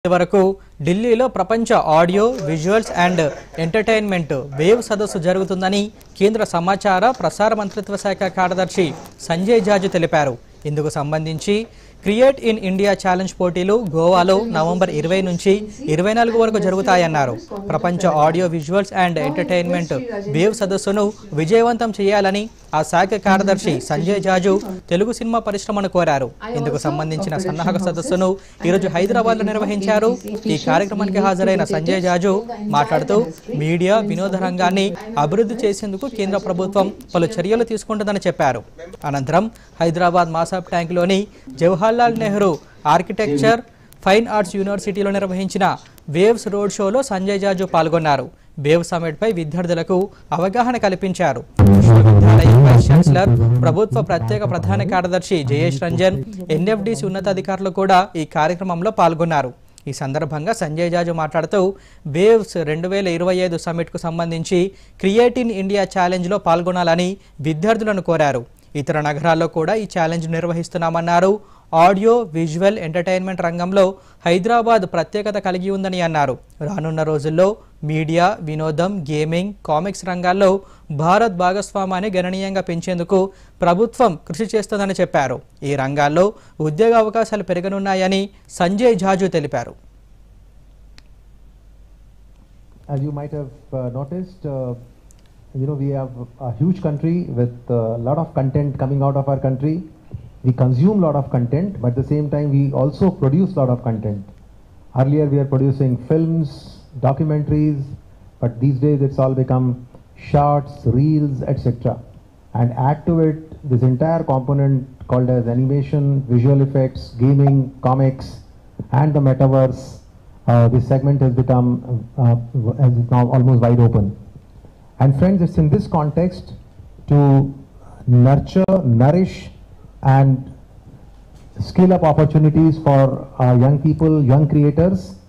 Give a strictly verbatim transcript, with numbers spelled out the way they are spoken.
వరకు ఢిల్లీలో ప్రపంచ audio visuals and entertainment wave సదస్సు జరుగుతుందని కేంద్ర సమాచార ప్రసార మంత్రిత్వ శాఖ కార్యదర్శి సంజయ్ జాజు తెలిపారు. ఇందుకు సంబంధించి క్రియేట్ ఇన్ ఇండియా ఛాలెంజ్ పోటీలు గోవాలో నవంబర్ ఇరవై నుంచి ఇరవై నాలుగు వరకు జరుగుతాయన్నారు. ప్రపంచ audio visuals and entertainment wave సదస్సును విజయవంతం చేయాలని ఆ శాఖ కార్యదర్శి సంజయ్ జాజు తెలుగు సినిమా పరిశ్రమను కోరారు. ఇందుకు సంబంధించిన సన్నాహక సదస్సును ఈరోజు హైదరాబాద్లో నిర్వహించారు. ఈ కార్యక్రమానికి హాజరైన సంజయ్ జాజు మాట్లాడుతూ మీడియా వినోద రంగాన్ని అభివృద్ధి చేసేందుకు కేంద్ర ప్రభుత్వం పలు చర్యలు తీసుకుంటుందని చెప్పారు. అనంతరం హైదరాబాద్ మాసాబ్ ట్యాంక్లోని Jawaharlal Nehru architecture fine arts యూనివర్సిటీలో నిర్వహించిన వేవ్స్ రోడ్ షోలో సంజయ్ జాజు పాల్గొన్నారు. వేవ్ సమిట్ పై విద్యార్థులకు అవగాహన కల్పించారు. విశ్వవిద్యాలయ వైస్ ఛాన్సలర్, ప్రభుత్వ ప్రత్యేక ప్రధాన కార్యదర్శి జయేష్ రంజన్, ఎన్ఎఫ్డిసి ఉన్నతాధికారులు కూడా ఈ కార్యక్రమంలో పాల్గొన్నారు. ఈ సందర్భంగా సంజయ్ జాజు మాట్లాడుతూ వేవ్స్ రెండు వేల ఇరవై ఐదు సమిట్కు సంబంధించి క్రియేట్ ఇన్ ఇండియా ఛాలెంజ్లో పాల్గొనాలని విద్యార్థులను కోరారు. ఇతర నగరాల్లో కూడా ఈ ఛాలెంజ్ నిర్వహిస్తున్నామన్నారు. ఆడియో విజువల్ ఎంటర్టైన్మెంట్ రంగంలో హైదరాబాద్ ప్రత్యేకత కలిగి ఉందని అన్నారు. రానున్న రోజుల్లో మీడియా వినోదం గేమింగ్ కామిక్స్ రంగాల్లో భారత్ భాగస్వామ్యాన్ని గణనీయంగా పెంచేందుకు ప్రభుత్వం కృషి చేస్తుందని చెప్పారు. ఈ రంగాల్లో ఉద్యోగ అవకాశాలు పెరగనున్నాయని సంజయ్ జాజు తెలిపారు. As you might have uh, noticed, uh, you know, we have a huge country with a lot of content coming out of our country. We consume a lot of content, but at the same time we also produce a lot of content. Earlier we are producing films, documentaries, but these days it's all become shorts, reels, et cetera. And add to it this entire component called as animation, visual effects, gaming, comics, and the metaverse. Uh, this segment has become uh, has now almost wide open. And friends, it's in this context to nurture, nourish, and scale up opportunities for our young people, young creators,